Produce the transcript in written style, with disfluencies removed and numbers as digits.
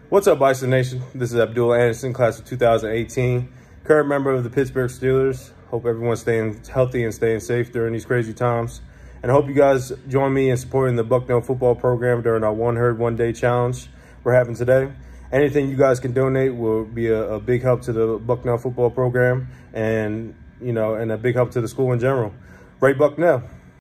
What's up, Bison Nation? This is Abdullah Anderson, class of 2018, current member of the Pittsburgh Steelers. Hope everyone's staying healthy and staying safe during these crazy times. And I hope you guys join me in supporting the Bucknell football program during our One Herd, One Day challenge we're having today. Anything you guys can donate will be a big help to the Bucknell football program and, a big help to the school in general. Ray Bucknell.